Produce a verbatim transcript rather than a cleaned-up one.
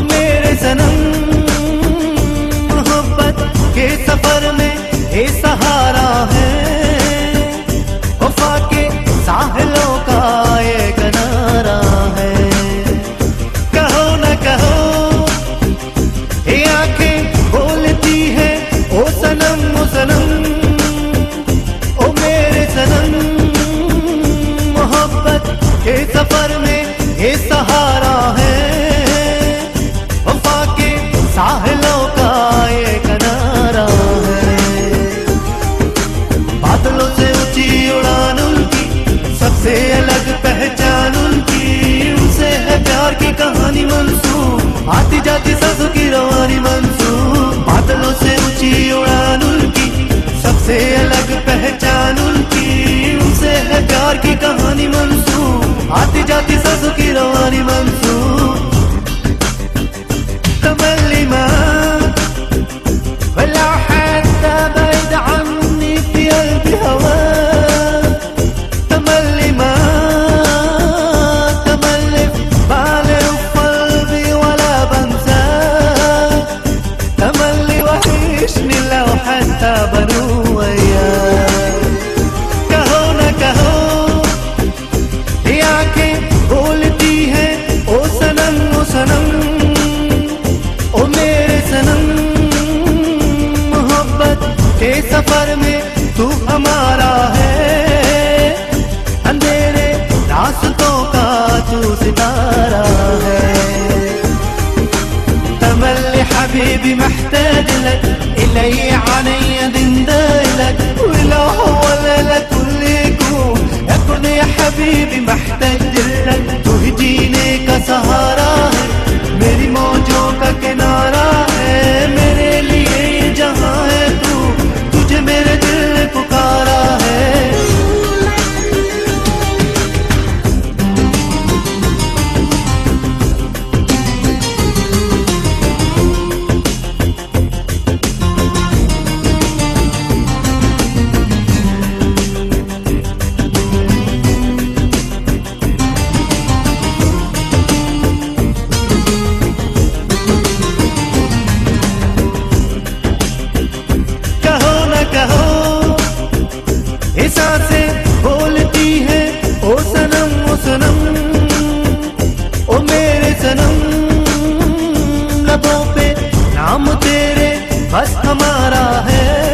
मेरे सनम मोहब्बत के सफर में ये सहारा है, वफा के साहिलों का ये किनारा है। कहो न कहो ये आंखें बोलती है ओ सनम ओ सनम, ओ मेरे सनम मोहब्बत के सफर में ये सहारा है, वफा के साहिलों का ये किनारा है। बादलों से ऊंची उड़ान उनकी, सबसे अलग पहचान उनकी, उनसे है प्यार की कहानी मंसूब, आती जाती सांसों की रवानी मंसूब। बादलों से ऊंची उड़ान उनकी, सबसे अलग पहचान उनकी, उनसे है प्यार की कहानी मंसूब, आती जाती सांसों की रवानी मंसूब। تملي معاك ولا حتى بعيد عني في قلبي هواك، تملي معاك تملي في بالي وفي قلبي ولا بنساك، تملي وحشني لو حتى بنو وياك। कहो न कहो ये आंखें बोलती है ओ सनम ओ सनम, ओ मेरे सनम मोहब्बत के सफर में तू हमारा है, अंधेरे रास्तों का तू सितारा है। تملي حبيبي محتاج لك، إلي علي دندالك، ولو هو لك كل يكون يكون يا حبيبي محتاج لك। तू ही जीने का सहारा है, मेरी मौजों का किनारा है, मेरे लिए ये जहां है तू, तुझे मेरे दिल ने पुकारा है। ये सांसें बोलती है ओ सनम ओ सनम, ओ मेरे सनम, लबों पे नाम तेरे बस हमारा है।